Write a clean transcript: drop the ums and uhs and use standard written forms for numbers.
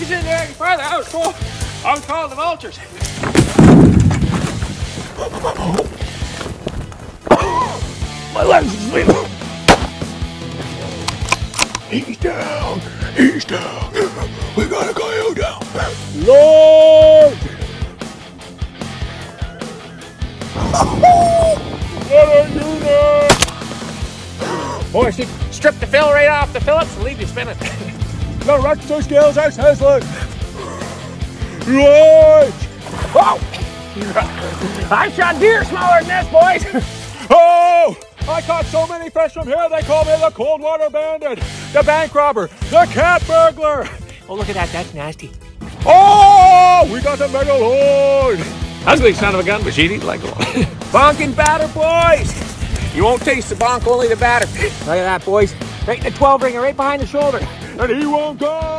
he's in there farther. I was calling the vultures. My legs are asleep. He's down. He's down. We got a coyote down. Lord! What are you doing? Boy, she stripped the fill right off the Phillips and leave you spinning. The rector scales are sizzling. Lord! Whoa! I shot deer smaller than this, boys. Oh! I caught so many fish from here, they call me the cold water bandit, the bank robber, the cat burglar. Oh, look at that. That's nasty. Oh! We got the megalode. Ugly son of a gun, but she'd eat like one. Bonk and batter, boys. You won't taste the bonk, only the batter. Look at that, boys. Right in the 12 ringer, right behind the shoulder. And he won't go.